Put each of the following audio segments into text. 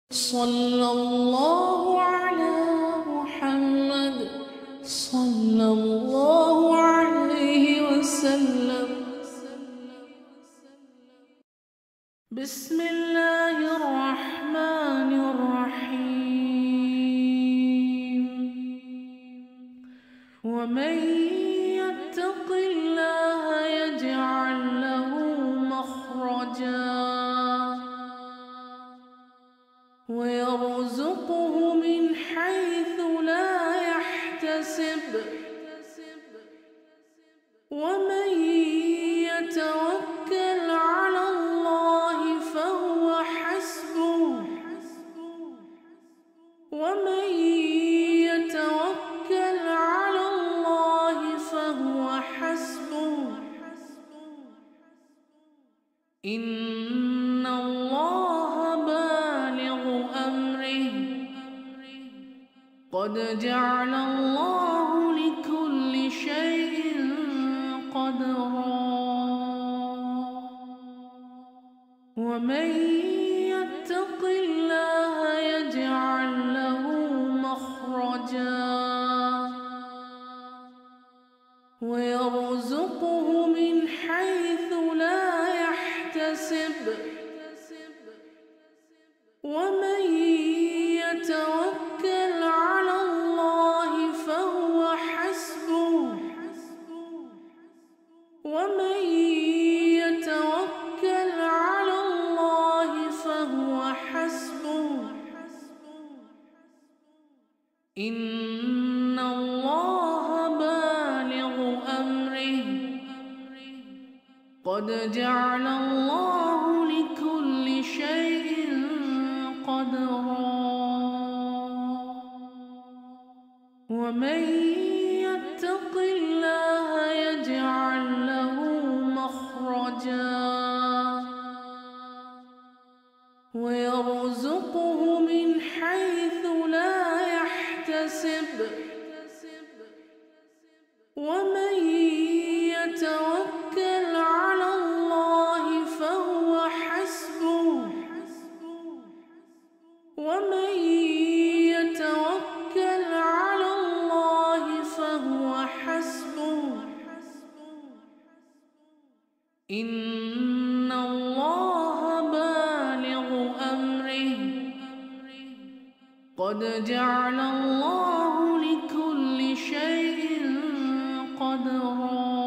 صلى الله على محمد صلى الله عليه وسلم. بسم الله الرحمن الرحيم. ومن يتق الله يجعل له مخرجا ويرزقه من حيث لا يحتسب ومن يتوكل على الله فهو حسبه ومن يتوكل على الله فهو حسبه إن الله بالغ أمره قد جعل الله لكل شيء قدرا. ومن يتق الله يجعل له مخرجا ويرزقه من حيث لا يحتسب ومن يتوكل على الله فهو حسبه ومن يتوكل على الله فهو حسبه إن الله بالغ أمره قد جعل الله لكل شيء قدرا. ومن يتق الله يجعل له مخرجا ويرزقه من حيث لا يحتسب ومن يتوكل على الله فهو حسبه ومن يتوكل على الله فهو حسبه إن الله بالغ أمره قد جعل الله لكل شيء قدرا.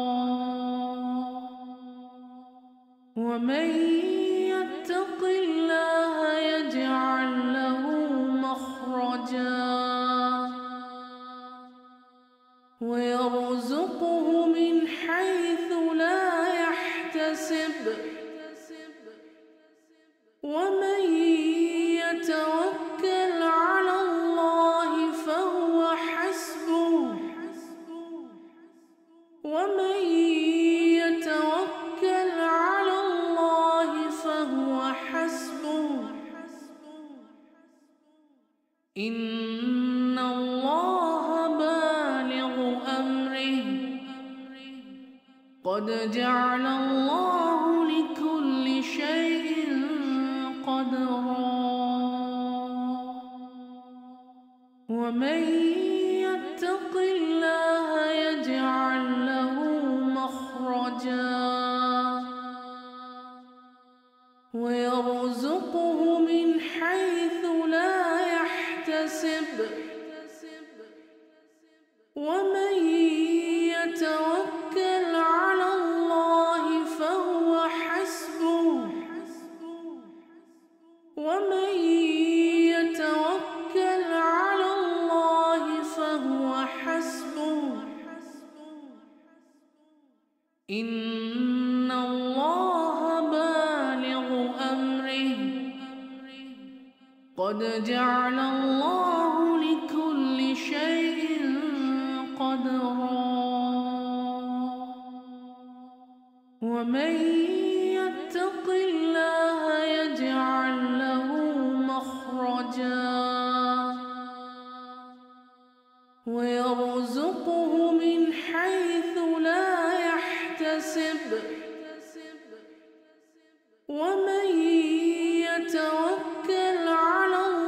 ومن يتق الله يجعل له مخرجا ويرزقه من حيث لا يحتسب ومن يتوكل على الله فهو حسبه ومن يتوكل على الله فهو حسبه إن الله بالغ أمره قد جعل الله لكل شيء قدرا. ومن يتق الله يجعل له مخرجا ويرزقه من حيث لا يحتسب ومن يتوكل على الله فهو حسبه ومن يتوكل على الله فهو حسبه إن الله بالغ أمره قد جعل الله لكل شيء قدرا. ومن يتق الله يجعل له مخرجا ويرزقه من حيث لا يحتسب ومن يتوكل على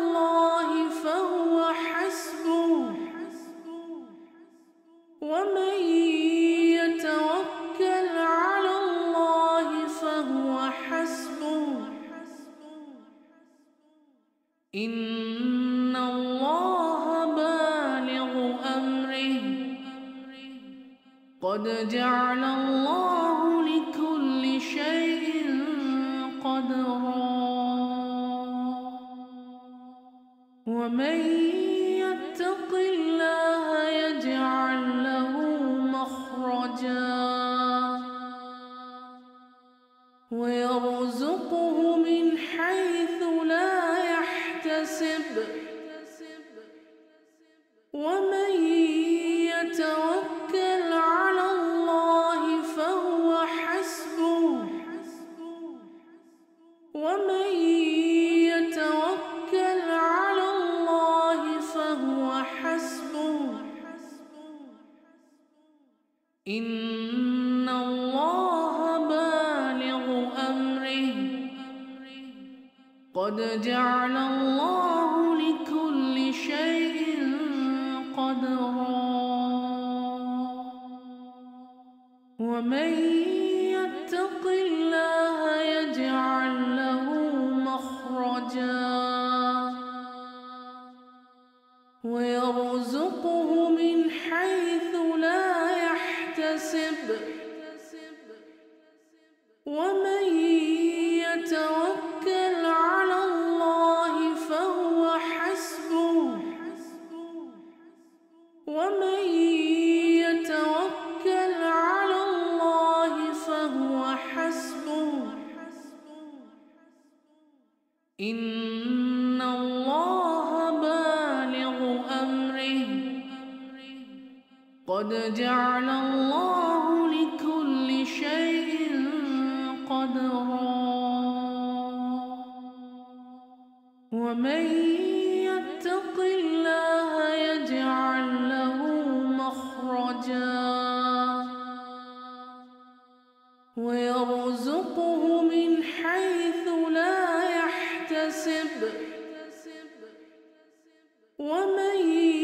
إن الله بالغ أمره قد جعل الله لكل شيء قدرا ومن يتق الله يجعل له مخرجا ويرزقه من حيث لا يحتسب ومن يتوكل على الله فهو حسبه ومن يتوكل على الله فهو حسبه إن الله بالغ أمره قد جعل الله لكل شيء قدرا ومن يتق الله يجعل له مخرجا ويرزقه من حيث لا يحتسب ومن يتوكل على الله فهو حسبه ومن يتوكل على الله فهو حسبه إن الله بالغ أمره قد جعل الله لكل شيء قدرا ومن يتق الله يجعل له مخرجا ويرزقه من حيث لا يحتسب ومن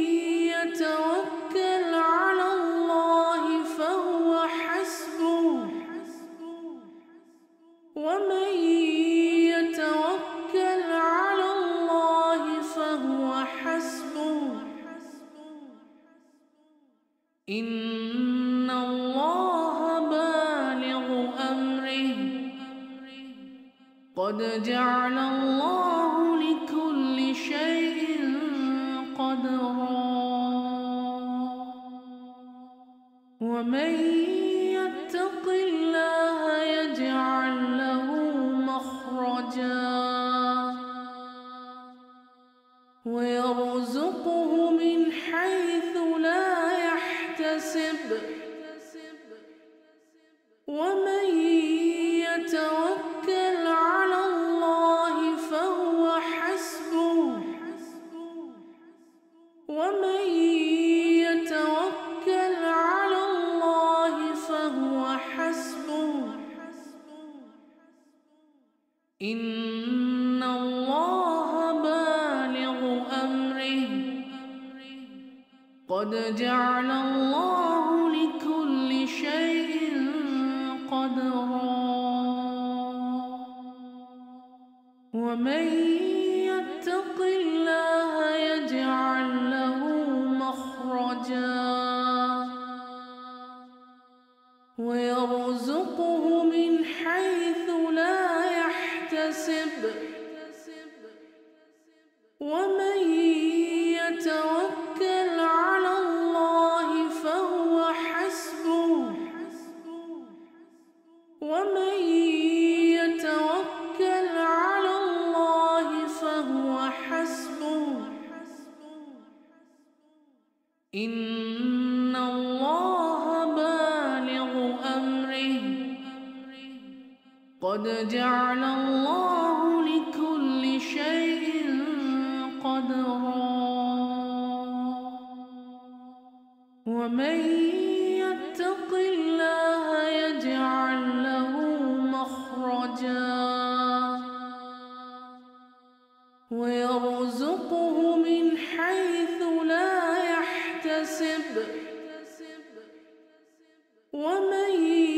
يتوكل على الله فهو حسبه ومن يتوكل على الله فهو حسبه إن الله بالغ أمره قد جعل الله لكل شيء قدرا ومن يتق الله يجعل له مخرجا ويرزقه من حيث لا يحتسب ومن يتوكل على الله فهو حسبه ومن يتوكل على الله فهو حسبه إن الله بالغ أمره قد جعل الله لكل شيء قدرا ومن يتق الله يجعل له مخرجا ويرزقه من حيث لا يحتسب ومن يتوكل على الله فهو حسبه ومن يتوكل على الله فهو حسبه إن الله بالغ أمره قد جعل الله لكل شيء قدرا ومن يتق الله يجعل له مخرجا ويرزقه من حيث لا يحتسب ومن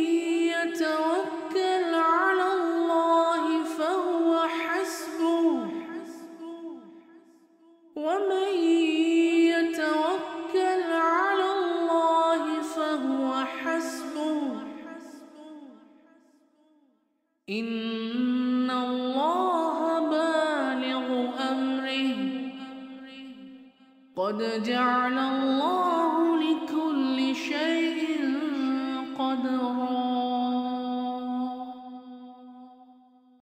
يتوكل على الله فهو حسبه إن الله بالغ أمره قد جعل الله لكل شيء قدرا.